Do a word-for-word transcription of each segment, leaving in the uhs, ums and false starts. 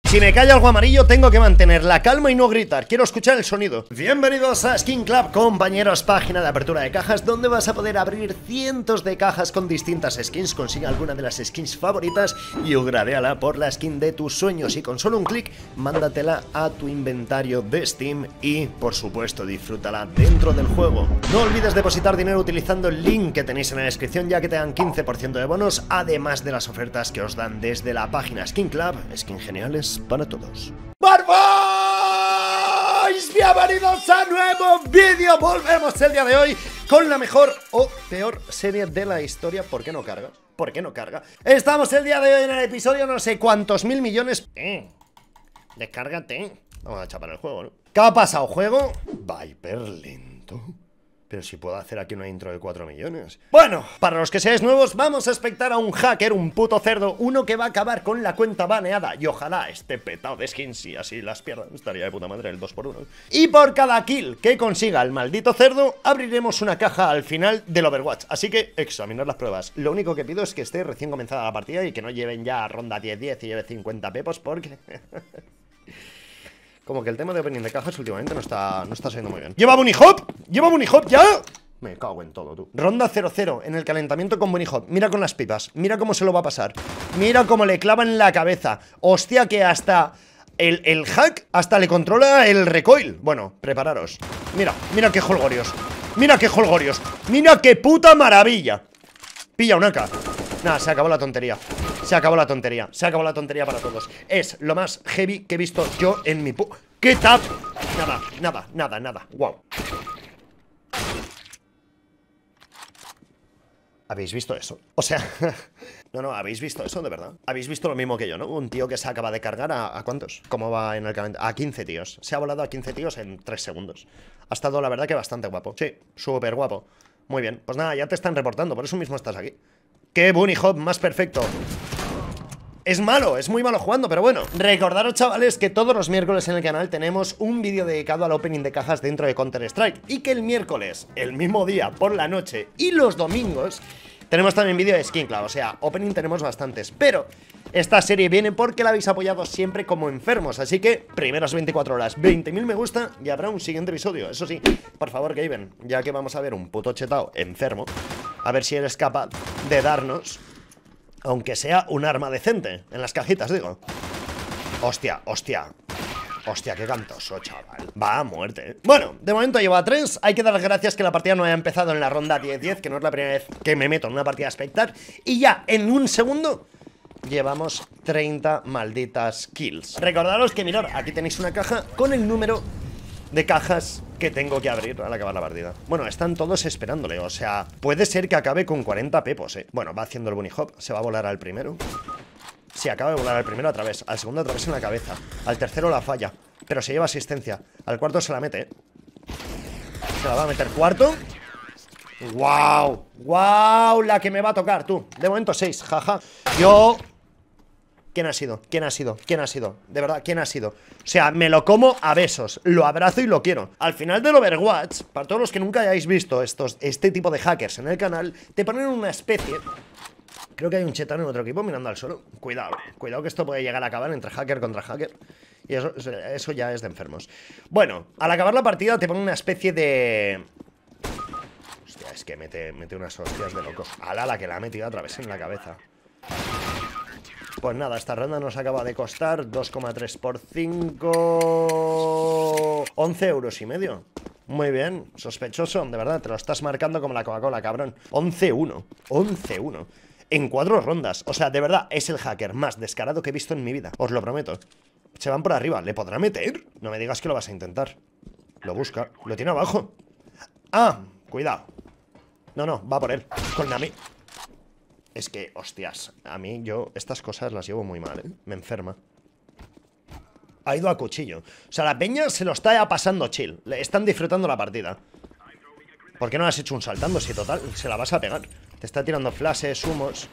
Si me cae algo amarillo, tengo que mantener la calma y no gritar. Quiero escuchar el sonido. Bienvenidos a Skin Club, compañeros, página de apertura de cajas, donde vas a poder abrir cientos de cajas con distintas skins. Consigue alguna de las skins favoritas y upgradeala por la skin de tus sueños. Y con solo un clic, mándatela a tu inventario de Steam y, por supuesto, disfrútala dentro del juego. No olvides depositar dinero utilizando el link que tenéis en la descripción, ya que te dan quince por ciento de bonos, además de las ofertas que os dan desde la página Skin Club. Skin geniales para todos. ¡Barboys! Bienvenidos a nuevo vídeo. Volvemos el día de hoy con la mejor o peor serie de la historia. ¿Por qué no carga? ¿Por qué no carga? Estamos el día de hoy en el episodio no sé cuántos mil millones. Eh, descárgate. Vamos a chapar el juego, ¿no? ¿Qué ha pasado, juego? Viper lento. Pero si puedo hacer aquí una intro de cuatro millones. Bueno, para los que seáis nuevos, vamos a expectar a un hacker, un puto cerdo, uno que va a acabar con la cuenta baneada. Y ojalá esté petado de skins y así las pierdan. Estaría de puta madre el dos por uno. Y por cada kill que consiga el maldito cerdo, abriremos una caja al final del Overwatch. Así que examinar las pruebas. Lo único que pido es que esté recién comenzada la partida y que no lleven ya ronda diez diez y lleve cincuenta pepos, porque... Como que el tema de opening de cajas últimamente no está, no está saliendo muy bien. ¡Lleva Bunny Hop! ¡Lleva Bunny Hop ya! Me cago en todo, tú. Ronda cero cero en el calentamiento con Bunny Hop. Mira con las pipas. Mira cómo se lo va a pasar. Mira cómo le clavan la cabeza. Hostia, que hasta el, el hack hasta le controla el recoil. Bueno, prepararos. Mira, mira qué holgorios. Mira qué holgorios. Mira qué puta maravilla. Pilla una K. Nada, se acabó la tontería. Se acabó la tontería, se acabó la tontería para todos. Es lo más heavy que he visto yo en mi pu... ¿Qué tap? Nada, nada, nada, nada. Wow. ¿Habéis visto eso? O sea... No, no, ¿habéis visto eso, de verdad? ¿Habéis visto lo mismo que yo, no? Un tío que se acaba de cargar a... ¿A cuántos? ¿Cómo va en el calendario? A quince tíos. Se ha volado a quince tíos en tres segundos. Ha estado, la verdad, que bastante guapo. Sí, súper guapo. Muy bien. Pues nada, ya te están reportando. Por eso mismo estás aquí. ¡Qué Bunny Hop más perfecto! Es malo, es muy malo jugando, pero bueno. Recordaros, chavales, que todos los miércoles en el canal tenemos un vídeo dedicado al opening de cajas dentro de Counter-Strike. Y que el miércoles, el mismo día, por la noche y los domingos, tenemos también vídeo de Skin Club. O sea, opening tenemos bastantes. Pero esta serie viene porque la habéis apoyado siempre como enfermos. Así que, primeras veinticuatro horas, veinte mil me gusta y habrá un siguiente episodio. Eso sí, por favor, Gaben, ya que vamos a ver un puto chetao enfermo, a ver si eres capaz de darnos... aunque sea un arma decente. En las cajitas, digo. Hostia, hostia. Hostia, qué cantoso, chaval. Va a muerte, ¿eh? Bueno, de momento llevo a tres. Hay que dar las gracias que la partida no haya empezado en la ronda diez diez, que no es la primera vez que me meto en una partida Spectar. Y ya, en un segundo, llevamos treinta malditas kills. Recordaros que, mirad, aquí tenéis una caja con el número de cajas que tengo que abrir al acabar la partida. Bueno, están todos esperándole, o sea, puede ser que acabe con cuarenta pepos, eh. Bueno, va haciendo el Bunny Hop, se va a volar al primero. Sí, acaba de volar al primero a través, al segundo a través en la cabeza, al tercero la falla, pero se lleva asistencia, al cuarto se la mete, eh. Se la va a meter cuarto. ¡Wow! ¡Wow! La que me va a tocar, tú. De momento seis, jaja. Yo... ¿Quién ha sido? ¿Quién ha sido? ¿Quién ha sido? De verdad, ¿quién ha sido? O sea, me lo como a besos, lo abrazo y lo quiero. Al final del Overwatch, para todos los que nunca hayáis visto estos, este tipo de hackers en el canal, te ponen una especie... Creo que hay un chetano en otro equipo mirando al suelo. Cuidado, cuidado que esto puede llegar a acabar entre hacker contra hacker. Y eso, eso ya es de enfermos. Bueno, al acabar la partida te ponen una especie de... Hostia, es que mete, mete unas hostias de locos. Ala, la que la ha metido otra vez en la cabeza. Pues nada, esta ronda nos acaba de costar dos coma tres por cinco... once euros y medio. Muy bien, sospechoso, de verdad, te lo estás marcando como la Coca-Cola, cabrón. once uno, once uno. En cuatro rondas, o sea, de verdad, es el hacker más descarado que he visto en mi vida. Os lo prometo. Se van por arriba, ¿le podrá meter? No me digas que lo vas a intentar. Lo busca, lo tiene abajo. Ah, cuidado. No, no, va por él, con la mi... Es que, hostias, a mí yo estas cosas las llevo muy mal, ¿eh? Me enferma. Ha ido a cuchillo. O sea, la peña se lo está ya pasando chill. Le están disfrutando la partida. ¿Por qué no has hecho un saltando? Si total, se la vas a pegar. Te está tirando flashes, humos.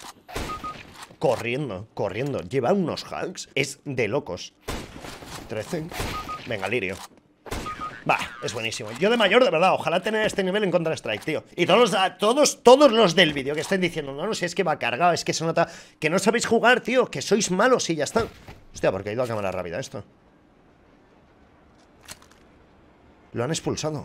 Corriendo, corriendo. Lleva unos hacks. Es de locos. trece. Venga, Lirio. Va, es buenísimo. Yo de mayor, de verdad, ojalá tener este nivel en Counter-Strike, tío. Y todos los, todos, todos los del vídeo que estén diciendo, no, no sé, es que va cargado, es que se nota que no sabéis jugar, tío, que sois malos y ya está. O Hostia, porque ha ido a cámara rápida esto. Lo han expulsado.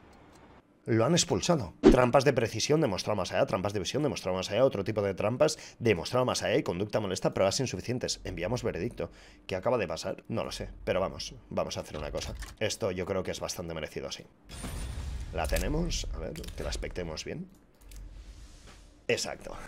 Lo han expulsado. Trampas de precisión demostrado más allá. Trampas de visión demostrado más allá. Otro tipo de trampas demostrado más allá. Y conducta molesta, pruebas insuficientes. Enviamos veredicto. ¿Qué acaba de pasar? No lo sé. Pero vamos, vamos a hacer una cosa. Esto yo creo que es bastante merecido así. La tenemos. A ver, que la expectemos bien. Exacto.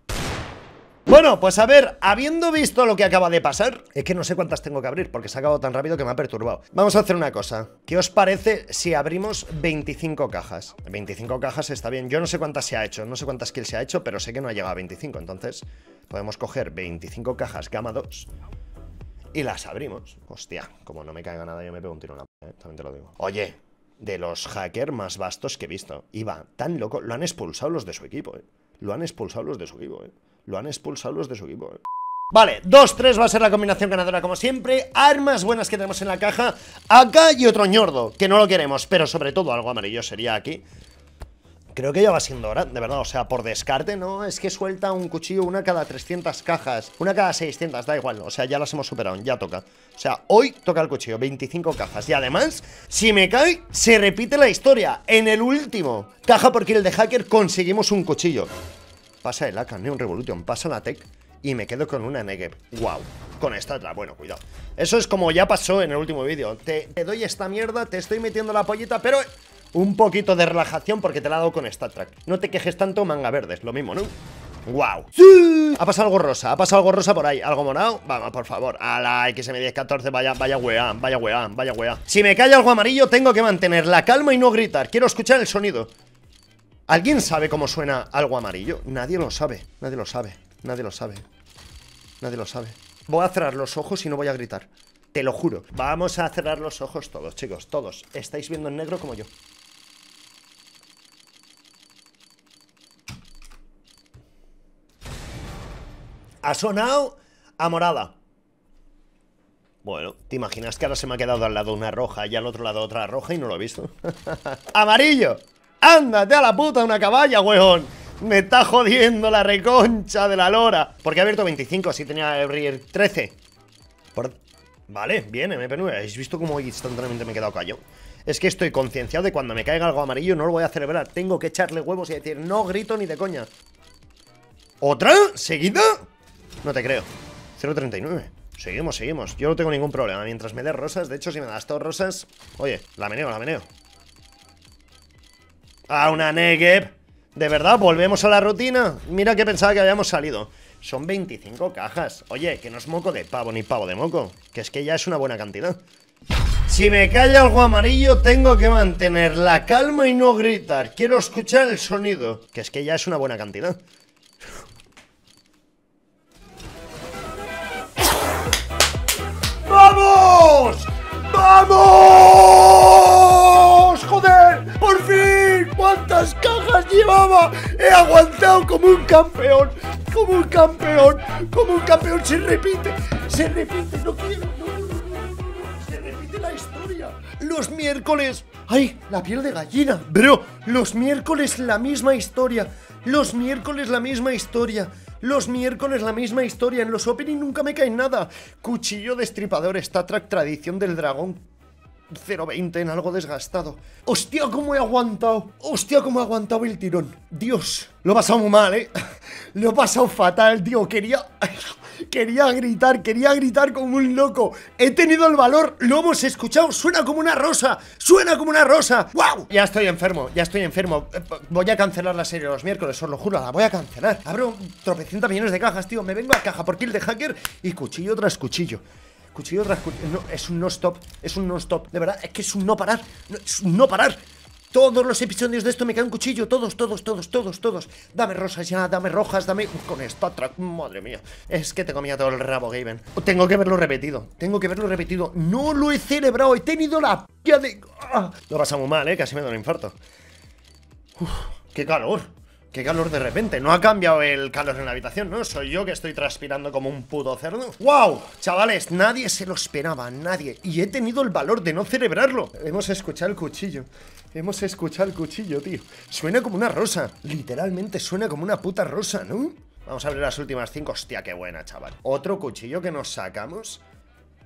Bueno, pues a ver, habiendo visto lo que acaba de pasar, es que no sé cuántas tengo que abrir porque se ha acabado tan rápido que me ha perturbado. Vamos a hacer una cosa. ¿Qué os parece si abrimos veinticinco cajas? veinticinco cajas está bien. Yo no sé cuántas se ha hecho, no sé cuántas kills se ha hecho, pero sé que no ha llegado a veinticinco. Entonces, podemos coger veinticinco cajas Gamma dos y las abrimos. Hostia, como no me caiga nada, yo me pego un tiro en la p***, ¿eh? También te lo digo. Oye, de los hackers más vastos que he visto. Iba tan loco. Lo han expulsado los de su equipo, ¿eh? Lo han expulsado los de su equipo, ¿eh? Lo han expulsado los de su equipo, ¿eh? Vale, dos tres va a ser la combinación ganadora como siempre. Armas buenas que tenemos en la caja. Acá y otro ñordo, que no lo queremos, pero sobre todo algo amarillo sería aquí. Creo que ya va siendo hora, de verdad, o sea, por descarte, ¿no? Es que suelta un cuchillo una cada trescientas cajas, una cada seiscientas, da igual, o sea, ya las hemos superado, ya toca. O sea, hoy toca el cuchillo, veinticinco cajas. Y además, si me cae, se repite la historia. En el último caja por kill de hacker conseguimos un cuchillo. Pasa el A K, Neon Revolution, pasa la Tech y me quedo con una Negev. Wow, con esta otra, bueno, cuidado. Eso es como ya pasó en el último vídeo. Te, te doy esta mierda, te estoy metiendo la pollita, pero un poquito de relajación porque te la he dado con Star Trek. No te quejes tanto, manga verde, es lo mismo, ¿no? ¡Wow! ¡Sí! Ha pasado algo rosa, ha pasado algo rosa por ahí. ¿Algo morado? Vamos, por favor. A la X M diez catorce, vaya, vaya weá, vaya weá, vaya weá. Si me cae algo amarillo, tengo que mantener la calma y no gritar. Quiero escuchar el sonido. ¿Alguien sabe cómo suena algo amarillo? Nadie lo sabe, nadie lo sabe, nadie lo sabe. Nadie lo sabe. Voy a cerrar los ojos y no voy a gritar. Te lo juro. Vamos a cerrar los ojos todos, chicos, todos. Estáis viendo en negro como yo. Ha sonado a morada. Bueno, ¿te imaginas que ahora se me ha quedado al lado una roja y al otro lado otra roja y no lo he visto? ¡Amarillo! ¡Ándate a la puta una caballa, weón! Me está jodiendo la reconcha de la lora. Porque he abierto veinticinco, si tenía que abrir trece. Por... Vale, bien, M P nueve. ¿Habéis visto cómo instantáneamente me he quedado callado? Es que estoy concienciado de cuando me caiga algo amarillo no lo voy a celebrar. Tengo que echarle huevos y decir, no grito ni de coña. ¿Otra? ¿Seguida? No te creo. cero treinta y nueve. Seguimos, seguimos. Yo no tengo ningún problema. Mientras me des rosas, de hecho, si me das todas rosas... Oye, la meneo, la meneo. ¡Ah, una Negev! ¿De verdad? ¿Volvemos a la rutina? Mira que pensaba que habíamos salido. Son veinticinco cajas. Oye, que no es moco de pavo ni pavo de moco. Que es que ya es una buena cantidad. Si me cae algo amarillo, tengo que mantener la calma y no gritar. Quiero escuchar el sonido. Que es que ya es una buena cantidad. ¡Vamos! ¡Vamos! ¡Joder! ¡Por fin! ¿Cuántas cajas llevaba? He aguantado como un campeón. Como un campeón. Como un campeón. Se repite. Se repite. No quiero. No, no, no, no. Se repite la historia. Los miércoles. ¡Ay! La piel de gallina. Bro, los miércoles la misma historia. Los miércoles la misma historia. Los miércoles la misma historia. En los opening nunca me cae nada. Cuchillo destripador, Star Trek, tradición del dragón cero veinte en algo desgastado. Hostia, cómo he aguantado. Hostia, cómo he aguantado el tirón. Dios, lo he pasado muy mal, eh. Lo he pasado fatal, tío. Quería... Quería gritar, quería gritar como un loco. He tenido el valor, lo hemos escuchado. Suena como una rosa, suena como una rosa. ¡Wow! Ya estoy enfermo, ya estoy enfermo. Voy a cancelar la serie los miércoles, os lo juro, la voy a cancelar. Abro tropecientos millones de cajas, tío. Me vengo a caja por kill de hacker y cuchillo tras cuchillo. Cuchillo tras cuchillo. No, es un no stop, es un no stop. De verdad, es que es un no parar. No, es un no parar. Todos los episodios de esto me cae un cuchillo. Todos, todos, todos, todos, todos. Dame rosas ya, dame rojas, dame... Con Star Trek, madre mía. Es que te comía todo el rabo, Gaben. Tengo que verlo repetido. Tengo que verlo repetido. No lo he celebrado. He tenido la p*** de... ¡Ah! Lo he pasado muy mal, eh. Casi me da un infarto. Uf, qué calor. Qué calor de repente. No ha cambiado el calor en la habitación, ¿no? Soy yo que estoy transpirando como un puto cerdo. ¡Wow! Chavales, nadie se lo esperaba, nadie. Y he tenido el valor de no celebrarlo. Hemos escuchado el cuchillo. Hemos escuchado el cuchillo, tío. Suena como una rosa. Literalmente suena como una puta rosa, ¿no? Vamos a abrir las últimas cinco. Hostia, qué buena, chaval. Otro cuchillo que nos sacamos.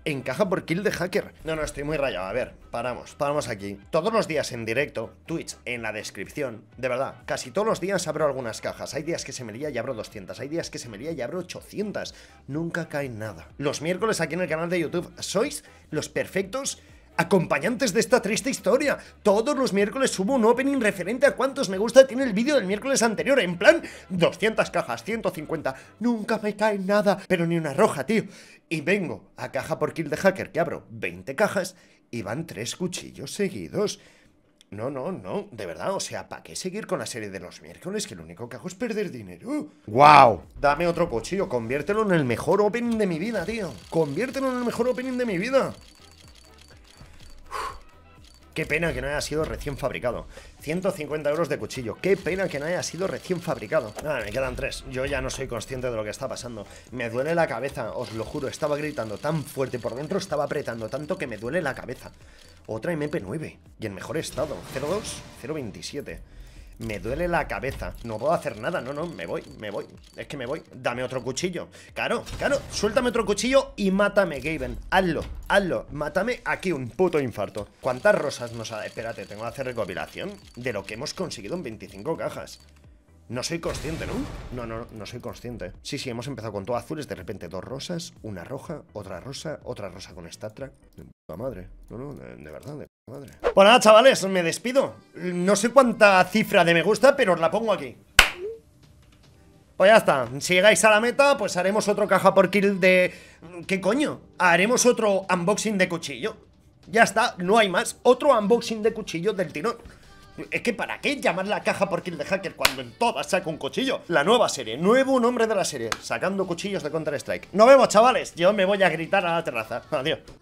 en caja por kill de hacker. No, no, estoy muy rayado. A ver, paramos, paramos aquí. Todos los días en directo, Twitch en la descripción. De verdad, casi todos los días abro algunas cajas. Hay días que se me lía y abro doscientas. Hay días que se me lía y abro ochocientas. Nunca cae nada. Los miércoles aquí en el canal de YouTube sois los perfectos acompañantes de esta triste historia. Todos los miércoles subo un opening referente a cuántos me gusta tiene el vídeo del miércoles anterior. En plan, doscientas cajas, ciento cincuenta. Nunca me cae nada, pero ni una roja, tío. Y vengo a caja por kill de hacker, que abro veinte cajas y van tres cuchillos seguidos. No, no, no, de verdad, o sea, ¿para qué seguir con la serie de los miércoles? Que lo único que hago es perder dinero. ¡Wow! Dame otro cuchillo, conviértelo en el mejor opening de mi vida, tío. Conviértelo en el mejor opening de mi vida. Qué pena que no haya sido recién fabricado. ciento cincuenta euros de cuchillo. Qué pena que no haya sido recién fabricado. Ah, me quedan tres. Yo ya no soy consciente de lo que está pasando. Me duele la cabeza, os lo juro. Estaba gritando tan fuerte por dentro, estaba apretando tanto que me duele la cabeza. Otra M P nueve. Y en mejor estado. cero dos, cero veintisiete. Me duele la cabeza. No puedo hacer nada. No, no, me voy, me voy. Es que me voy. Dame otro cuchillo. Claro, claro. Suéltame otro cuchillo y mátame, Gaben. Hazlo, hazlo. Mátame aquí un puto infarto. ¿Cuántas rosas nos ha...? Espérate, tengo que hacer recopilación de lo que hemos conseguido en veinticinco cajas. No soy consciente, ¿no? No, no, no soy consciente. Sí, sí, hemos empezado con todo azules. De repente dos rosas, una roja, otra rosa, otra rosa con Star Trek. De puta madre. No, no, de, de verdad, de puta madre. Pues nada, chavales, me despido. No sé cuánta cifra de me gusta, pero os la pongo aquí. Pues ya está. Si llegáis a la meta, pues haremos otro caja por kill de... ¿Qué coño? Haremos otro unboxing de cuchillo. Ya está, no hay más. Otro unboxing de cuchillo del tirón. Es que ¿para qué llamar la caja por kill de hacker cuando en todas saca un cuchillo? La nueva serie, nuevo nombre de la serie, sacando cuchillos de Counter Strike. Nos vemos, chavales. Yo me voy a gritar a la terraza. Adiós.